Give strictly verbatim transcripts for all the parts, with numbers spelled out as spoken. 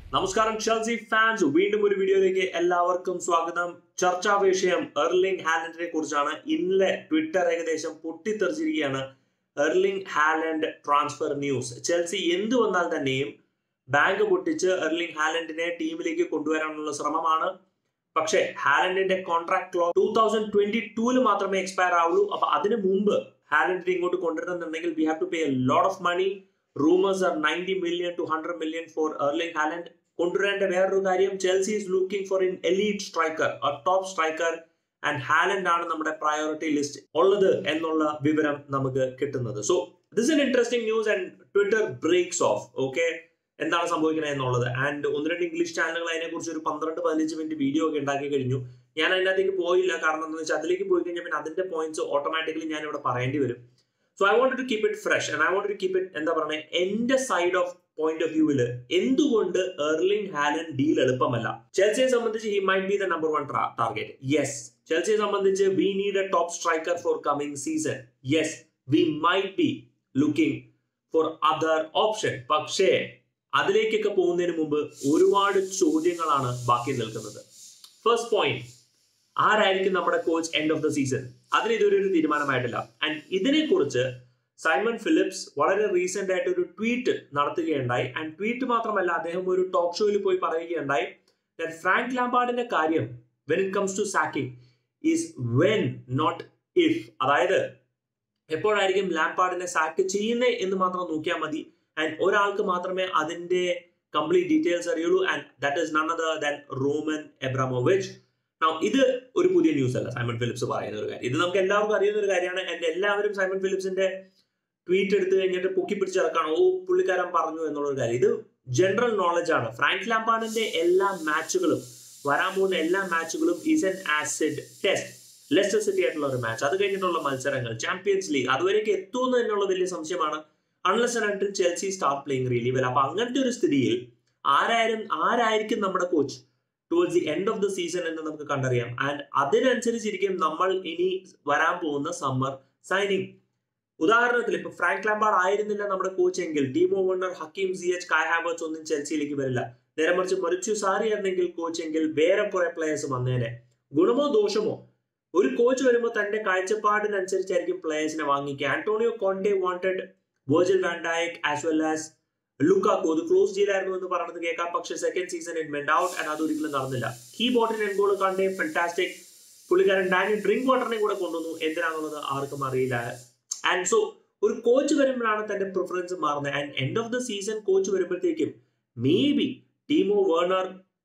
നമസ്കാരം Chelsea fans, വീണ്ടും ഒരു വീഡിയോയിലേക്ക് എല്ലാവർക്കും സ്വാഗതം. ചർച്ചാ വിഷയം എർലിംഗ് ഹാലൻഡിനെ കുറിച്ചാണ്. ഇന്നലെ ട്വിറ്റർ ഏകദേശം പൊട്ടിത്തെറിച്ചിരിക്കുകയാണ്. Erling Haaland transfer news. Chelsea എന്തു വന്നാൽ തന്നെയും ബാങ്ക് പൊട്ടിച്ച് എർലിംഗ് ഹാലൻഡിനെ ടീമിലേക്ക് കൊണ്ടുവരാനുള്ള ശ്രമമാണ്. പക്ഷേ ഹാലൻഡിന്റെ contract clause two thousand twenty ടൂല് മാത്രമേ എക്സ്പയർ ആവുള്ളൂ. അപ്പൊ അതിനു മുമ്പ് ഹാലൻഡിനെ ഇങ്ങോട്ട് കൊണ്ടുവരുന്നുണ്ടെങ്കിൽ we have to pay a lot of money. Rumours are ninety million to hundred million for Erling Haaland. കൊണ്ടുവരേണ്ട വേറൊരു കാര്യം, Chelsea is looking for an elite striker, a top striker, and Haaland ആണ് നമ്മുടെ പ്രയോറിറ്റി ലിസ്റ്റ് ഉള്ളത് എന്നുള്ള വിവരം നമുക്ക് കിട്ടുന്നത്. So this an interesting news and Twitter breaks of. Okay, എന്താണ് സംഭവിക്കുന്നത് എന്നുള്ളത്. ആൻഡ് ഒന്ന് രണ്ട് ഇംഗ്ലീഷ് ചാനലുകൾ അതിനെക്കുറിച്ച് ഒരു പന്ത്രണ്ട് പതിനഞ്ച് മിനിറ്റ് വീഡിയോ ഒക്കെ ഉണ്ടാക്കി കഴിഞ്ഞു. ഞാൻ അതിനകത്തേക്ക് പോയില്ല, കാരണം എന്താണെന്ന് വെച്ചാൽ അതിലേക്ക് പോയി കഴിഞ്ഞാൽ പിന്നെ അതിന്റെ പോയിന്റ്സ് ഓട്ടോമാറ്റിക്കലി ഞാൻ ഇവിടെ പറയേണ്ടി വരും. So I want to keep it fresh and I want to keep it എന്താ പറയുക, എന്റെ സൈഡ് ഓഫ് പോയിന്റ് ഓഫ് വ്യൂവിൽ എന്തുകൊണ്ട് എർലിംഗ് ഹാലൻഡ് ഡീൽ എളുപ്പമല്ല. ചെൽസിയെ സംബന്ധിച്ച് he might be the number one target. Yes, ചെൽസിയെ സംബന്ധിച്ച് we need a top striker for coming season. Yes, we might be looking for other option. പക്ഷേ അതിലേക്കൊക്കെ പോകുന്നതിന് മുമ്പ് ഒരുപാട് ചോദ്യങ്ങളാണ് ബാക്കി നിൽക്കുന്നത്. ഫസ്റ്റ് പോയിന്റ്, ആരായിരിക്കും നമ്മുടെ coach end of the season? അതിന് ഇതുവരെ ഒരു തീരുമാനമായിട്ടില്ല. ആൻഡ് ഇതിനെക്കുറിച്ച് സൈമൺ ഫിലിപ്സ് വളരെ റീസെന്റ് ആയിട്ട് ഒരു ട്വീറ്റ് നടത്തുകയുണ്ടായി. ആൻഡ് ട്വീറ്റ് മാത്രമല്ല, അദ്ദേഹം ഒരു ടോക്ക് ഷോയിൽ പോയി പറയുകയുണ്ടായി that ഫ്രാങ്ക് ലാംപാർഡിന്റെ കാര്യം when it comes to sacking is when not if. അതായത് എപ്പോഴായിരിക്കും ലാംപാർഡിനെ സാക്ക് ചെയ്യുന്നത് എന്ന് മാത്രം നോക്കിയാൽ മതി. ആൻഡ് ഒരാൾക്ക് മാത്രമേ അതിന്റെ കംപ്ലീറ്റ് ഡീറ്റെയിൽസ് അറിയുള്ളൂ, and that is none other than Roman Abramovich. ഇത് ഒരു പുതിയ ന്യൂസ് അല്ല സൈമൺ ഫിലിപ്സ് പറയുന്ന ഒരു കാര്യം. ഇത് നമുക്ക് എല്ലാവർക്കും അറിയുന്ന ഒരു കാര്യമാണ്. ആൻഡ് എല്ലാവരും സൈമൺ ഫിലിപ്സിന്റെ ട്വീറ്റ് എടുത്ത് കഴിഞ്ഞിട്ട് പൊക്കി പിടിച്ചിറക്കാണ്, ഓ പുള്ളിക്കാരൻ പറഞ്ഞു എന്നുള്ളൊരു കാര്യം. ഇത് ജനറൽ നോളജ് ആണ്. ഫ്രാങ്ക് ലാംപാർഡിന്റെ എല്ലാ മാച്ചുകളും, വരാൻ പോകുന്ന എല്ലാ മാച്ചുകളും is an acid test. Leicester City ആയിട്ടുള്ള ഒരു മാച്ച്, അത് കഴിഞ്ഞിട്ടുള്ള മത്സരങ്ങൾ, ചാമ്പ്യൻസ് ലീഗ്, അതുവരെയൊക്കെ എത്തുമെന്ന് തന്നെയുള്ള വലിയ സംശയമാണ്. Unless and until Chelsea start playing really well. അപ്പൊ അങ്ങനത്തെ ഒരു സ്ഥിതിയിൽ ആരായാലും ആരായിരിക്കും നമ്മുടെ coach towards the end of the season എന്ന് നമുക്ക് കണ്ടറിയാം. ആൻഡ് അതിനനുസരിച്ചിരിക്കും നമ്മൾ ഇനി വരാൻ പോകുന്ന സമ്മർ സൈനിങ്. ഉദാഹരണത്തിൽ ഇപ്പൊ ഫ്രാങ്ക് ലാംപാർഡ് ആയിരുന്നില്ല നമ്മുടെ കോച്ച് എങ്കിൽ Timo Werner, Hakim Ziyech, Kai Havertz ഒന്നും ചെൽസിയിലേക്ക് വരില്ല. നേരെ മറിച്ച് മറിച്ചു സാരി ആയിരുന്നെങ്കിൽ കോച്ച് എങ്കിൽ വേറെ കുറെ പ്ലേയേഴ്സ് വന്നേനെ. ഗുണമോ ദോഷമോ, ഒരു കോച്ച് വരുമ്പോൾ തന്റെ കാഴ്ചപ്പാടിനനുസരിച്ചായിരിക്കും പ്ലേയേഴ്സിനെ വാങ്ങിക്കുക. Antonio Conte wanted Virgil van Dijk as well as Lukaku. അത് ക്ലോസ് ഡീലായിരുന്നു എന്ന് പറഞ്ഞത് കേൾക്കാം, പക്ഷെ second season it went out and അതൊരിക്കലും നടന്നില്ല. He bought in N'Golo Kante fantastic. പുള്ളിക്കാരൻ ഡാനി ഡ്രിങ്ക് വാട്ടറിനെ കൂടെ കൊണ്ടുവന്നു. എന്തിനാണെന്നുള്ളത് ആർക്കും അറിയില്ല. ആൻഡ് സോ ഒരു കോച്ച് വരുമ്പോഴാണ് തന്റെ പ്രിഫറൻസ് മാറുന്നത്. And end of the season coach വരുമ്പോഴത്തേക്കും maybe Timo Werner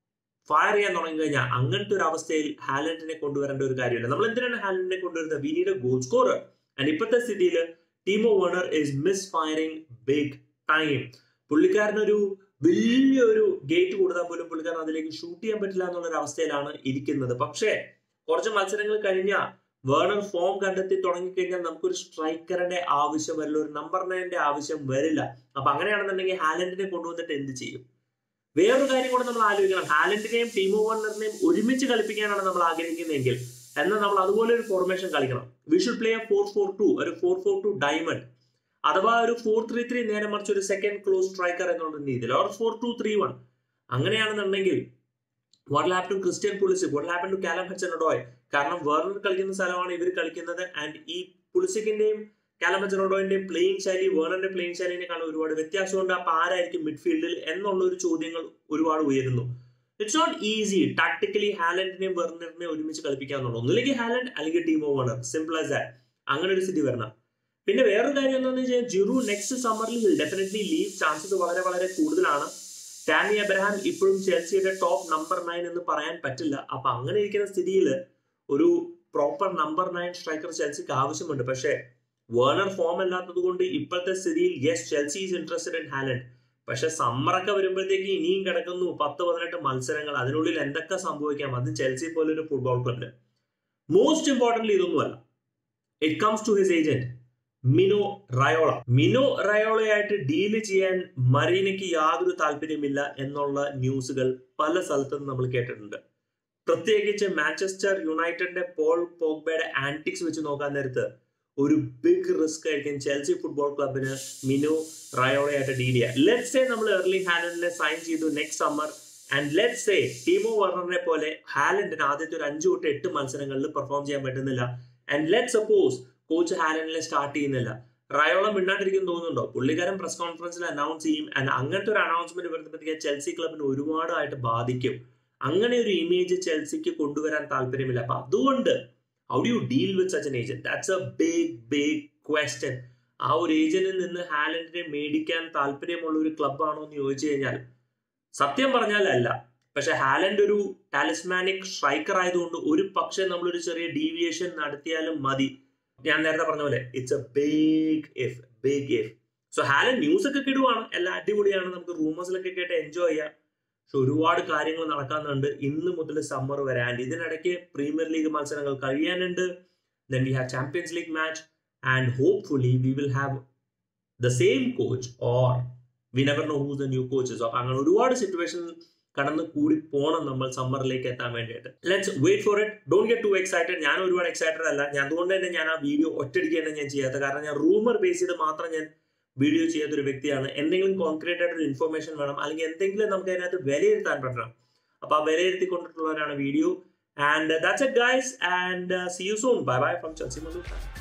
fire ചെയ്യാൻ തുടങ്ങി കഴിഞ്ഞാൽ അങ്ങനത്തെ ഒരു അവസ്ഥയിൽ ഹാലൻഡിനെ കൊണ്ടുവരേണ്ട ഒരു കാര്യമില്ല. നമ്മൾ എന്തിനാണ് ഹാലൻഡിനെ കൊണ്ടുവരുന്നത്? We need a goal scorer. And ഇപ്പോഴത്തെ സ്ഥിതിയിൽ Timo Werner is misfiring big time. പുള്ളിക്കാരനൊരു വലിയൊരു ഗേറ്റ് കൊടുത്താൽ പോലും പുള്ളിക്കാരൻ അതിലേക്ക് ഷൂട്ട് ചെയ്യാൻ പറ്റില്ല എന്നുള്ളൊരു അവസ്ഥയിലാണ് ഇരിക്കുന്നത്. പക്ഷേ കുറച്ച് മത്സരങ്ങൾ കഴിഞ്ഞാൽ വേർണർ ഫോം കണ്ടെത്തി തുടങ്ങിക്കഴിഞ്ഞാൽ നമുക്കൊരു സ്ട്രൈക്കറിന്റെ ആവശ്യം വരില്ല, ഒരു നമ്പർ നയന്റെ ആവശ്യം വരില്ല. അപ്പൊ അങ്ങനെയാണെന്നുണ്ടെങ്കിൽ ഹാലൻഡിനെ കൊണ്ടുവന്നിട്ട് എന്ത് ചെയ്യും? വേറൊരു കാര്യം കൂടെ നമ്മൾ ആലോചിക്കണം. ഹാലൻഡിനെയും ടീമോ വെർണറിനെയും ഒരുമിച്ച് കളിപ്പിക്കാനാണ് നമ്മൾ ആഗ്രഹിക്കുന്നതെങ്കിൽ എന്നാൽ നമ്മൾ അതുപോലെ ഒരു ഫോർമേഷൻ കളിക്കണം. We should play a four four two, ഒരു ഫോർ ഫോർ ടു ഡയമണ്ട്, അഥവാ ഒരു ഫോർ ത്രീ ത്രീ, നേരെ മറിച്ച് ഒരു സെക്കൻഡ് ക്ലോസ് സ്ട്രൈക്കർ എന്നുള്ള രീതിയിൽ, or four two three one. അങ്ങനെയാണെന്നുണ്ടെങ്കിൽ what happen to Christian Pulisic, what happen to Callum Hudson-Odoi? കാരണം വേർണർ കളിക്കുന്ന സ്ഥലമാണ് ഇവർ കളിക്കുന്നത്. ആൻഡ് ഈ പുളിസിക്കിന്റെയും കാലം ഹച്ചൻ-ഒഡോയിന്റെയും പ്ലേയിങ് ശൈലി വേർണറിന്റെ പ്ലേയിങ് ശൈലിനെക്കാളും ഒരുപാട് വ്യത്യാസമുണ്ട്. അപ്പൊ ആരായിരിക്കും മിഡ്ഫീൽഡിൽ എന്നുള്ള ഒരു ചോദ്യങ്ങൾ ഒരുപാട് ഉയരുന്നു. ഇറ്റ്സ് നോട്ട് ഈസി ടാക്ടിക്കലി ഹാലൻഡിനെയും വെർണറിനെയും ഒരുമിച്ച് കളിപ്പിക്കാന്നുള്ളത്. ഒന്നുമില്ലെങ്കിൽ ഹാലൻഡ് അല്ലെങ്കിൽ Timo Werner, simple as that. അങ്ങനെ ഒരു സ്ഥിതി വരണം. പിന്നെ വേറൊരു കാര്യം എന്താണെന്ന് വെച്ചാൽ ജിറു നെക്സ്റ്റ് സമ്മറിൽ ഡെഫിനറ്റ്ലി ലീവ് ചാൻസസ് വളരെ വളരെ കൂടുതലാണ്. ടാമി അബ്രഹാം ഇപ്പോഴും ചെൽസിയുടെ ടോപ്പ് നമ്പർ നയൻ എന്ന് പറയാൻ പറ്റില്ല. അപ്പൊ അങ്ങനെ ഇരിക്കുന്ന സ്ഥിതിയിൽ ഒരു പ്രോപ്പർ നമ്പർ നയൻ സ്ട്രൈക്കർ ചെൽസിക്ക് ആവശ്യമുണ്ട്. പക്ഷേ വേർണർ ഫോം അല്ലാത്തത് കൊണ്ട് ഇപ്പോഴത്തെ സ്ഥിതിയിൽ yes Chelsea is interested in Haaland. പക്ഷെ സമ്മറൊക്കെ വരുമ്പോഴത്തേക്ക് ഇനിയും കിടക്കുന്നു പത്ത് പതിനെട്ട് മത്സരങ്ങൾ. അതിനുള്ളിൽ എന്തൊക്കെ സംഭവിക്കാം? അത് ചെൽസി പോലൊരു ഫുട്ബോൾ ക്ലബിന്. മോസ്റ്റ് ഇമ്പോർട്ടന്റ്ലി ഇതൊന്നുമല്ല, it comes to his agent Mino Raiola. Mino റയോളയായിട്ട് ഡീല് ചെയ്യാൻ മറീനയ്ക്ക് യാതൊരു താല്പര്യമില്ല എന്നുള്ള ന്യൂസുകൾ പല സ്ഥലത്തും നമ്മൾ കേട്ടിട്ടുണ്ട്. പ്രത്യേകിച്ച് മാഞ്ചസ്റ്റർ യുണൈറ്റഡിന്റെ പോൾ പോഗ്ബയുടെ ആന്റിക്സ് വെച്ച് നോക്കാൻ നേരത്ത് ഒരു ബിഗ് റിസ്ക് ആയിരിക്കും ചെൽസി ഫുട്ബോൾ ക്ലബിന് മിനു റയോളയായിട്ട് ഡീൽ ചെയ്യുക. ലെറ്റ്സ് സേ നമ്മൾ എർലിംഗ് ഹാലൻഡിനെ സൈൻ ചെയ്തു next summer and let's say Timo വെർണറിനെ പോലെ ഹാലൻഡിന് ആദ്യത്തെ ഒരു അഞ്ചു തൊട്ട് എട്ട് മത്സരങ്ങളിൽ പെർഫോം ചെയ്യാൻ പറ്റുന്നില്ല. ആൻഡ് ലെറ്റ് സപ്പോസ് കോച്ച് ഹാലൻഡിനെ സ്റ്റാർട്ട് ചെയ്യുന്നില്ല. റയോള മിണ്ടാണ്ടിരിക്കും തോന്നുന്നുണ്ടോ? പുള്ളിക്കാരൻ പ്രസ് കോൺഫറൻസിൽ അനൗൺസ് ചെയ്യും. ആൻഡ് അങ്ങനത്തെ ഒരു അനൗൺസ്മെന്റ് വരുമ്പോഴത്തേക്ക് ചെൽസി ക്ലബിന് ഒരുപാടായിട്ട് ബാധിക്കും. അങ്ങനെ ഒരു ഇമേജ് ചെൽസിക്ക് കൊണ്ടുവരാൻ താല്പര്യമില്ല. അപ്പൊ അതുകൊണ്ട് how do you deal with such an agent? That's a big big question. ആ ഒരു ഏജന്റിൽ നിന്ന് ഹാലൻഡിനെ മേടിക്കാൻ താല്പര്യമുള്ള ഒരു ക്ലബാണോ എന്ന് ചോദിച്ചു കഴിഞ്ഞാൽ സത്യം പറഞ്ഞാൽ അല്ല. പക്ഷെ ഹാലൻഡ് ഒരു ടാലിസ്മാനിക് സ്ട്രൈക്കർ ആയതുകൊണ്ട് ഒരു പക്ഷേ നമ്മളൊരു ചെറിയ ഡീവിയേഷൻ നടത്തിയാലും മതി. ഞാൻ നേരത്തെ പറഞ്ഞ പോലെ it's a big if big if. So Haaland news ഒക്കെ കിടുവാണ്, എല്ലാം അടിപൊളിയാണ്, നമുക്ക് റൂമേഴ്സിലൊക്കെ കേട്ട് എൻജോയ് ചെയ്യാം. പക്ഷെ ഒരുപാട് കാര്യങ്ങൾ നടക്കാനുണ്ട് ഇന്ന് മുതൽ സമ്മർ വരാൻ. ഇതിനിടയ്ക്ക് പ്രീമിയർ ലീഗ് മത്സരങ്ങൾ കഴിയാനുണ്ട്. Then we have Champions League match and hopefully we will have the same coach or we never know who's the new coaches. അപ്പൊ അങ്ങനെ ഒരുപാട് സിറ്റുവേഷൻ കടന്ന് കൂടി പോകണം നമ്മൾ സമ്മറിലേക്ക് എത്താൻ വേണ്ടിയിട്ട്. Let's wait for it. Don't get too excited. ഞാൻ ഒരുപാട് എക്സൈറ്റഡ് അല്ല. ഞാൻ അതുകൊണ്ട് തന്നെ ഞാൻ ആ വീഡിയോ ഒറ്റയടിക്ക് തന്നെ ഞാൻ ചെയ്യാത്തത്. കാരണം ഞാൻ റൂമർ ബേസ് ചെയ്ത് മാത്രം ഞാൻ വീഡിയോ ചെയ്യാത്തൊരു വ്യക്തിയാണ്. എന്തെങ്കിലും കോൺക്രീറ്റ് ആയിട്ടൊരു ഇൻഫർമേഷൻ വേണം, അല്ലെങ്കിൽ എന്തെങ്കിലും നമുക്ക് അതിനകത്ത് വിലയിരുത്താൻ പറ്റണം. അപ്പൊ ആ വിലയിരുത്തിക്കൊണ്ടിട്ടുള്ളവരാണ് video. And that's it guys, and see you soon. Bye bye from Chelsea Mallu.